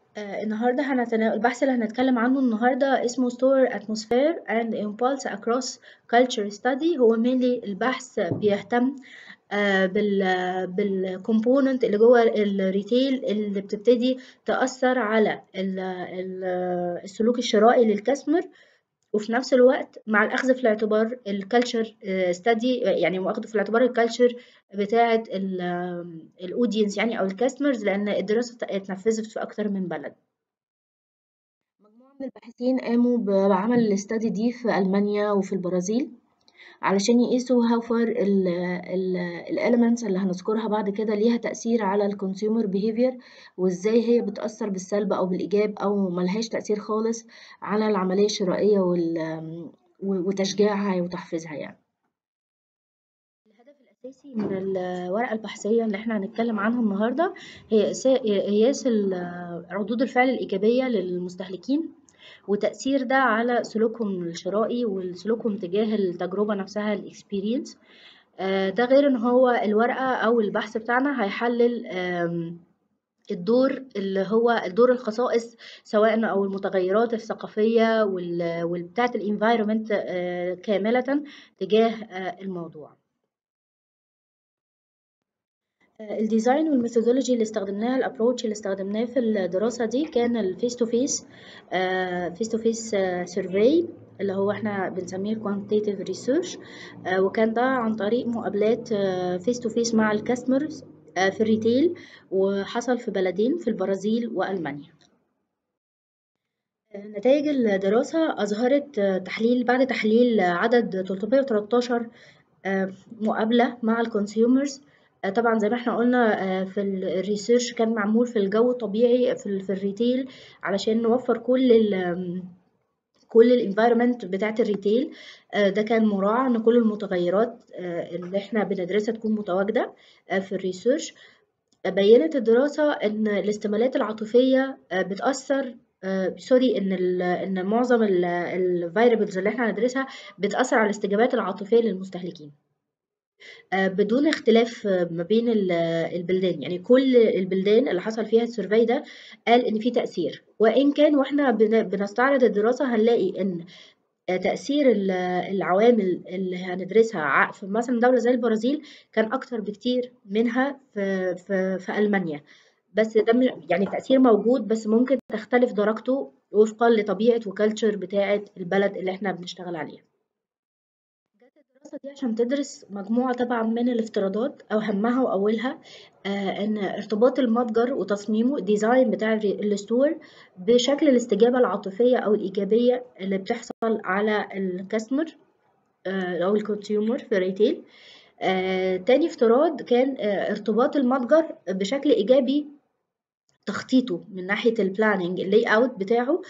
النهارده البحث اللي هنتكلم عنه النهارده اسمه Store Atmosphere and Impulse Across Culture Study. هو mainly البحث بيهتم بالكومبوننت اللي جوه الريتيل اللي بتبتدي تأثر على السلوك الشرائي للكاستمر، وفي نفس الوقت مع الأخذ في الاعتبار الكالتشر ستادي، يعني واخده في الاعتبار الكالتشر بتاعة الأودينس يعني أو الكاستمرز، لأن الدراسة اتنفذت في أكتر من بلد. مجموعة من الباحثين قاموا بعمل الاستادي دي في ألمانيا وفي البرازيل علشان يقيسوا how far ال elements اللي هنذكرها بعد كده ليها تأثير على ال consumer behavior، وازاي هي بتأثر بالسلب أو بالإيجاب أو ملهاش تأثير خالص على العملية الشرائية وتشجيعها وتحفيزها يعني. الهدف الأساسي من الورقة البحثية اللي احنا هنتكلم عنها النهاردة هي قياس ردود الفعل الإيجابية للمستهلكين وتأثير ده على سلوكهم الشرائي وسلوكهم تجاه التجربة نفسها الإكسبيرينس. ده غير إن هو الورقة أو البحث بتاعنا هيحلل الدور اللي هو الدور الخصائص سواء أو المتغيرات الثقافية والبتاعة الانفايرومنت كاملة تجاه الموضوع. الديزاين والميثودولوجي اللي استخدمناها الابروتش اللي استخدمناه في الدراسة دي كان الفيس تو فيس سيرفي اللي هو احنا بنسميه quantitative research، وكان ده عن طريق مقابلات فيس تو فيس مع الكاستمرز في الريتيل، وحصل في بلدين في البرازيل وألمانيا. نتائج الدراسة أظهرت بعد تحليل عدد 313 مقابلة مع الكونسيومرز. طبعا زي ما احنا قلنا في الريسيرش كان معمول في الجو الطبيعي في الريتيل علشان نوفر كل الانفايرمنت بتاعت الريتيل. ده كان مراعى ان كل المتغيرات اللي احنا بندرسها تكون متواجدة في الريسيرش. بيّنت الدراسة إن الاستمالات العاطفية بتأثّر سوري إن معظم الvariables اللي إحنا هندرسها بتأثّر على الاستجابات العاطفية للمستهلكين بدون اختلاف ما بين البلدان، يعني كل البلدان اللي حصل فيها الsurvey ده قال إن في تأثير، وإن كان وإحنا بنستعرض الدراسة هنلاقي إن تأثير العوامل اللي هندرسها في مثلًا دولة زي البرازيل كان أكتر بكتير منها في ألمانيا، بس ده يعني التأثير موجود بس ممكن تختلف درجته وفقًا لطبيعة وculture بتاعة البلد اللي إحنا بنشتغل عليها. جات الدراسة دي عشان تدرس مجموعة طبعًا من الافتراضات أهمها وأولها إن ارتباط المتجر وتصميمه الdesign بتاع الstore بشكل الاستجابة العاطفية أو الإيجابية اللي بتحصل على الcustomer أو الconsumer في الretail. تاني افتراض كان ارتباط المتجر بشكل إيجابي، تخطيطه من ناحية البلاننج اللاي اوت بتاعه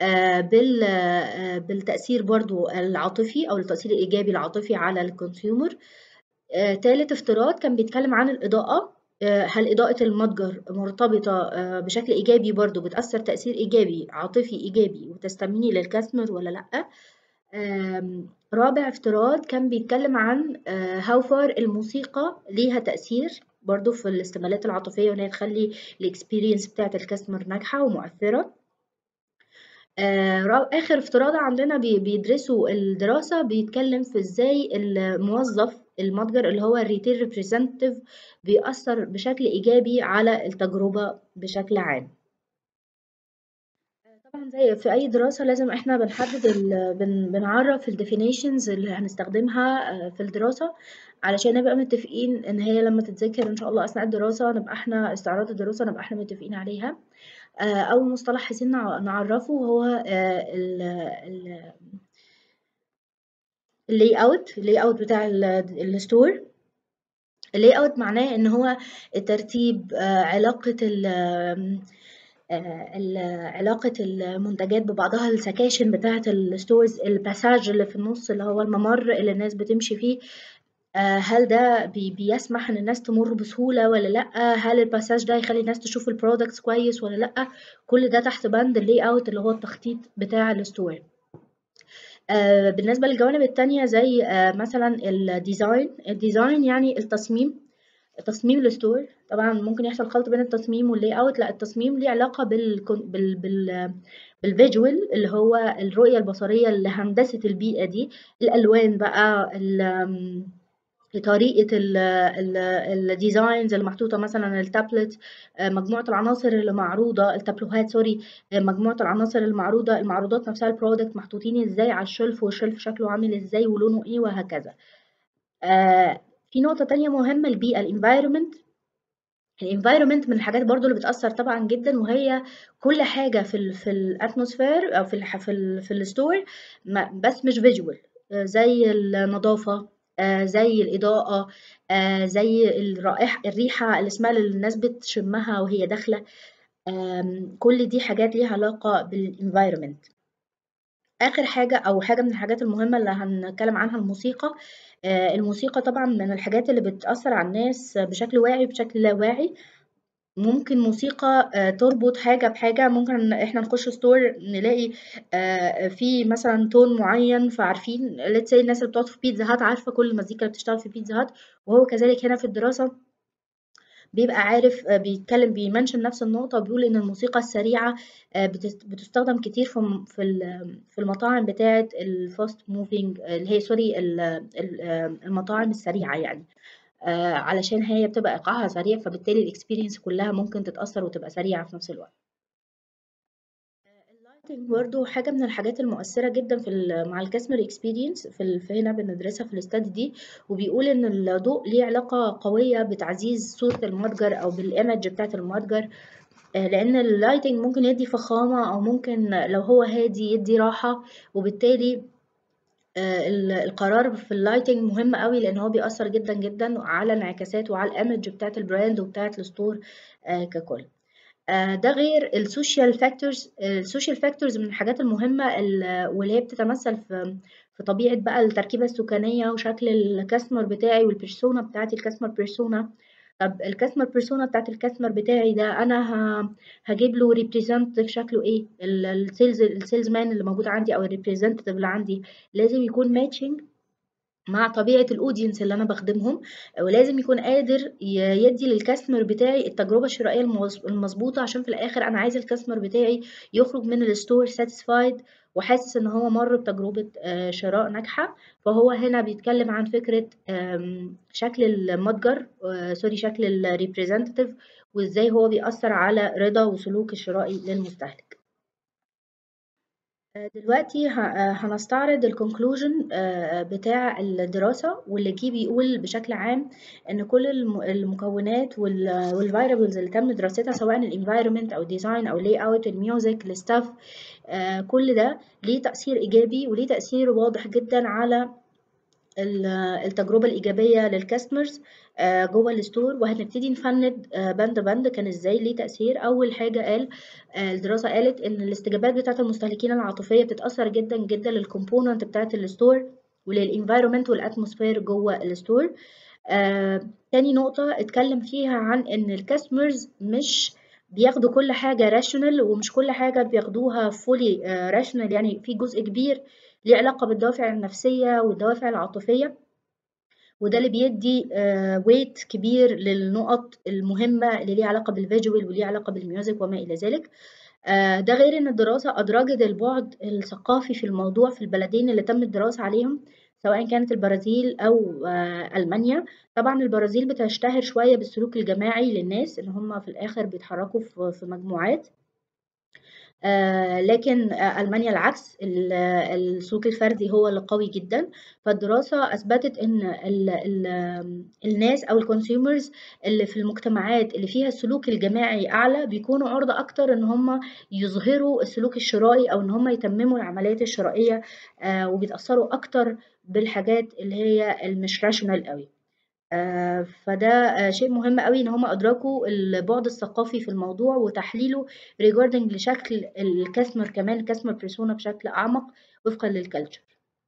بالتأثير برضو العاطفي أو التأثير الإيجابي العاطفي على الكونسيومر. تالت افتراض كان بيتكلم عن الإضاءة، هل إضاءة المتجر مرتبطة بشكل إيجابي برضو بتأثر تأثير إيجابي عاطفي إيجابي وتستميني للكاستمر ولا لأ. رابع افتراض كان بيتكلم عن how far الموسيقى ليها تأثير برضو في الاستمالات العاطفية وإن هي تخلي الاكسبيرينس بتاعة الكاستمر ناجحة ومؤثرة. آخر افتراض عندنا بيدرسوا الدراسة بيتكلم في إزاي الموظف المتجر اللي هو الريتيل ريبريزنتيف بيأثر بشكل إيجابي على التجربة بشكل عام. طبعًا زي في أي دراسة لازم إحنا بنحدد بنعرّف الdefinitions اللي هنستخدمها في الدراسة، علشان نبقى متفقين إن هي لمّا تتذكر إن شاء الله أثناء الدراسة نبقى إحنا استعراض الدراسة نبقى إحنا متفقين عليها. أول مصطلح عايزين نعرّفه هو ال الlayout بتاع الstore. الlayout معناه إن هو ترتيب علاقة علاقة المنتجات ببعضها، السكاشن بتاعة الستورز، الباساج اللي في النص اللي هو الممر اللي الناس بتمشي فيه، هل ده بيسمح ان الناس تمر بسهولة ولا لأ، هل الباساج ده يخلي الناس تشوف البرودكتس كويس ولا لأ. كل ده تحت بند اللاي اوت اللي هو التخطيط بتاع الستور. بالنسبة للجوانب التانية زي مثلا الديزاين يعني التصميم. تصميم الستور طبعا ممكن يحصل خلط بين التصميم واللاي اوت. لا، التصميم ليه علاقة بالفيجوال اللي هو الرؤية البصرية لهندسة البيئة دي، الألوان بقى، طريقة الديزاينز اللي محطوطة، مثلا التابلت، مجموعة العناصر اللي معروضة، التابلوهات سوري، مجموعة العناصر المعروضة، المعروضات نفسها، البرودكت محطوطين ازاي على الشلف، والشلف شكله عامل ازاي ولونه ايه وهكذا. في نقطة تانية مهمة، البيئة، الانفايرمنت. الانفايرمنت من الحاجات برضو اللي بتأثر طبعا جدا، وهي كل حاجة في الاتموسفير او في الستور، بس مش فيجوال، زي النظافة، زي الإضاءة، زي الرائحة، الريحة، السمال اللي الناس بتشمها وهي داخلة. كل دي حاجات ليها علاقة بالانفايرمنت. آخر حاجة أو حاجة من الحاجات المهمة اللي هنتكلم عنها، الموسيقى. الموسيقى طبعا من الحاجات اللي بتأثر على الناس بشكل واعي وبشكل لا واعي. ممكن موسيقى تربط حاجة بحاجة، ممكن احنا نخش ستور نلاقي في مثلا تون معين، فعارفين let's say الناس اللي بتقعد في بيتزا هات عارفة كل المزيكا اللي بتشتغل في بيتزا هات، وهو كذلك هنا في الدراسة بيبقى عارف، بيتكلم بيمنشن نفس النقطة، بيقول إن الموسيقى السريعة بتستخدم كتير في المطاعم بتاعة الفاست موفينج، اللي هي سوري المطاعم السريعة يعني، علشان هي بتبقى إيقاعها سريع، فبالتالي الإكسبيرينس كلها ممكن تتأثر وتبقى سريعة في نفس الوقت. اللايتنج برضه حاجة من الحاجات المؤثرة جدًا مع الcustomer experience في هنا بندرسها في الstudy دي، وبيقول إن الضوء ليه علاقة قوية بتعزيز صورة المتجر أو بالimage بتاعة المتجر، لإن الlighting ممكن يدّي فخامة، أو ممكن لو هو هادي يدّي راحة، وبالتالي القرار في الlighting مهم أوي، لإن هو بيأثر جدًا، جدًا على انعكاسات وعلى الimage بتاعة الbrand وبتاعة الstore ككل. ده غير السوشيال فاكتورز من الحاجات المهمة، واللي هي بتتمثل في طبيعة بقى التركيبة السكانية وشكل الكاستمر بتاعي والبيرسونا بتاعتي، الكاستمر بيرسونا. طب الكاستمر بيرسونا بتاعت الكاستمر بتاعي ده أنا هجيب له ريبريزنتيف شكله ايه، السيلز مان اللي موجود عندي أو الريبريزنتيف اللي عندي لازم يكون ماتشنج مع طبيعة الأودينس اللي أنا باخدمهم، ولازم يكون قادر يدّي للكاستمر بتاعي التجربة الشرائية المضبوطة، عشان في الآخر أنا عايزة الكاستمر بتاعي يخرج من الstore satisfied وحاسس إن هو مَر بتجربة شراء ناجحة. فهو هنا بيتكلم عن فكرة شكل المتجر، سوري، شكل الrepresentative، وإزاي هو بيأثّر على رضا وسلوك الشرائي للمستهلك. دلوقتي هنستعرض الconclusion بتاع الدراسة، واللي جه بيقول بشكل عام إن كل المكونات والvariables اللي تم دراستها، سواء الenvironment أو الdesign أو الlayout، الميوزك، الstaff، كل ده ليه تأثير إيجابي وليه تأثير واضح جدًا على التجربة الإيجابية للكاستمرز جوه الستور. وهنبتدي نفند بند بند كان ازاي ليه تأثير. أول حاجة قال الدراسة قالت إن الاستجابات بتاعة المستهلكين العاطفية بتتأثر جدا جدا للكومبوننت بتاعة الستور وللإنفايرومنت والأتموسفير جوه الستور. تاني نقطة اتكلم فيها عن إن الكاستمرز مش بياخدوا كل حاجة راشونال، ومش كل حاجة بياخدوها فولي راشونال، يعني في جزء كبير ليه علاقة بالدوافع النفسية والدوافع العاطفية، وده اللي بيدي ويت كبير للنقط المهمة اللي ليها علاقة بالفيجوال وليها علاقة بالميوزك وما إلى ذلك. ده غير إن الدراسة أدرجت البعد الثقافي في الموضوع في البلدين اللي تم الدراسة عليهم، سواء كانت البرازيل أو ألمانيا. طبعا البرازيل بتشتهر شوية بالسلوك الجماعي للناس، إن هم في الآخر بيتحركوا في مجموعات، لكن ألمانيا العكس، السلوك الفردي هو اللي قوي جدًا. فالدراسة أثبتت إن الناس أو الconsumers اللي في المجتمعات اللي فيها السلوك الجماعي أعلى، بيكونوا عُرضة أكتر إن هم يظهروا السلوك الشرائي، أو إن هم يتمموا العمليات الشرائية، وبيتأثروا أكتر بالحاجات اللي هي مش rational أوي. فده شيء مهم أوي إن هم أدركوا البُعد الثقافي في الموضوع وتحليله regarding لشكل الcustomer، كمان الcustomer persona بشكل أعمق وفقًا للculture.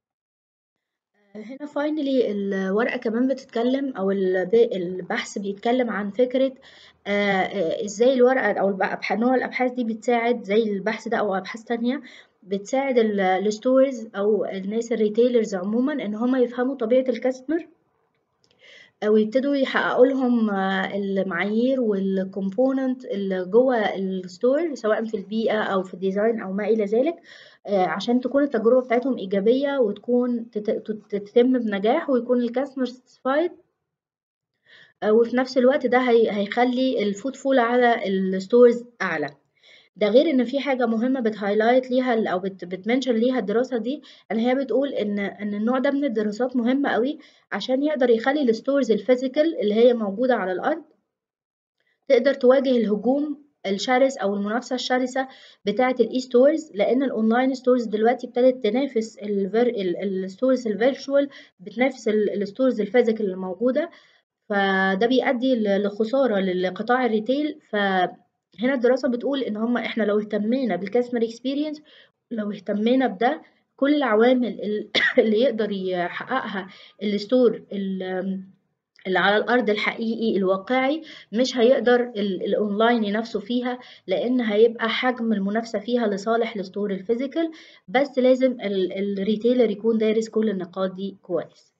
هنا finally الورقة كمان بتتكلم، أو البحث بيتكلم عن فكرة إزاي الورقة أو نوع الأبحاث دي بتساعد، زي البحث ده أو أبحاث تانية، بتساعد الstores أو الناس الretailers عمومًا إن هم يفهموا طبيعة الcustomer ويبتدوا يحققوا لهم المعايير والcomponent اللي جوه الstore سواء في البيئة أو في الdesign أو ما إلى ذلك، عشان تكون التجربة بتاعتهم إيجابية وتكون تتم بنجاح ويكون الcustomer satisfied. وفي نفس الوقت ده هيخلّي الfootfall على الstores أعلى. ده غير إن في حاجة مهمة بتhighlight ليها أو بتmention ليها الدراسة دي، إن هي بتقول إن النوع ده من الدراسات مهم أوي عشان يقدر يخلّي الstores الphysical اللي هي موجودة على الأرض تقدر تواجه الهجوم الشرس أو المنافسة الشرسة بتاعة الe-stores، لإن الonline stores دلوقتي ابتدت تنافس الstores الvirtual، بتنافس الstores الphysical اللي موجودة، فده بيؤدي لخسارة لقطاع الريتيل. فهنا الدراسة بتقول إن إحنا لو اهتمينا بالcustomer experience، لو اهتمينا بده، كل العوامل اللي يقدر يحققها الstore اللي على الأرض الحقيقي الواقعي، مش هيقدر الأونلاين ينافسوا فيها، لأن هيبقى حجم المنافسة فيها لصالح الستور الفيزيكال. بس لازم الريتيلر يكون دارس كل النقاط دي كويس.